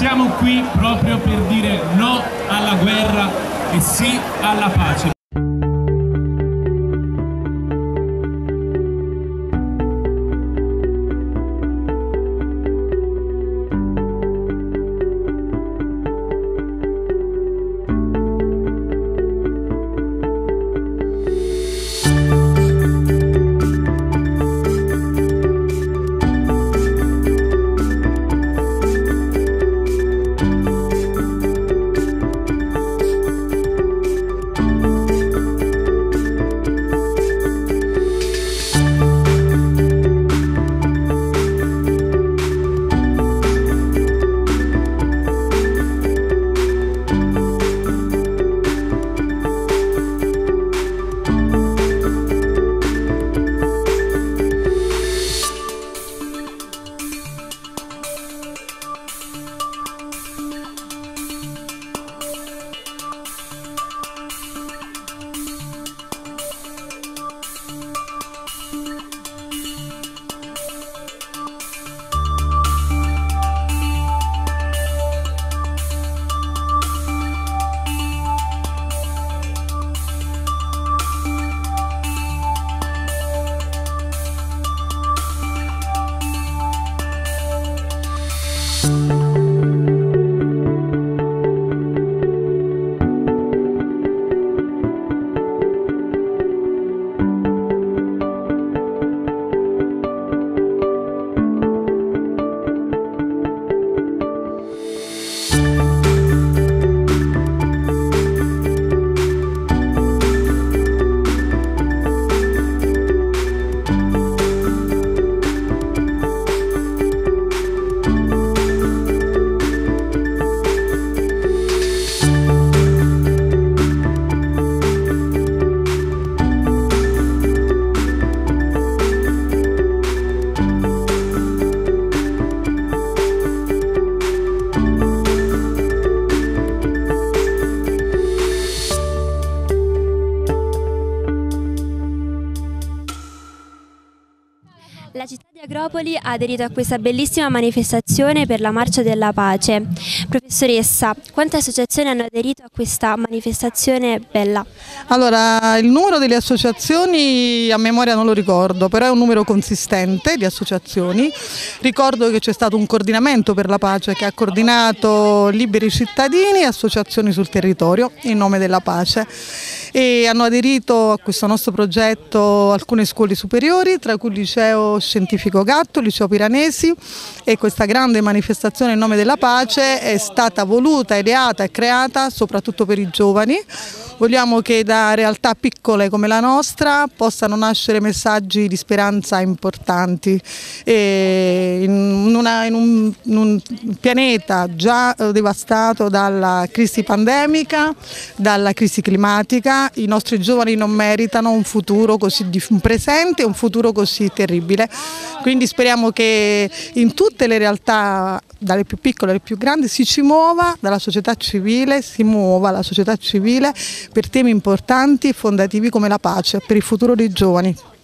siamo qui proprio per dire no alla guerra e sì alla pace. La città di Agropoli ha aderito a questa bellissima manifestazione per la Marcia della Pace. Professoressa, quante associazioni hanno aderito a questa manifestazione bella? Allora, il numero delle associazioni a memoria non lo ricordo, però è un numero consistente di associazioni. Ricordo che c'è stato un coordinamento per la pace che ha coordinato liberi cittadini e associazioni sul territorio in nome della pace. E hanno aderito a questo nostro progetto alcune scuole superiori, tra cui il liceo scientifico Gatto, il liceo Piranesi, e questa grande manifestazione in nome della pace è stata voluta, ideata e creata soprattutto per i giovani. Vogliamo che da realtà piccole come la nostra possano nascere messaggi di speranza importanti. In un pianeta già devastato dalla crisi pandemica, dalla crisi climatica, i nostri giovani non meritano un futuro così, un presente e un futuro così terribile. Quindi speriamo che in tutte le realtà, dalle più piccole alle più grandi, si muova dalla società civile, si muova la società civile per temi importanti e fondativi come la pace, per il futuro dei giovani.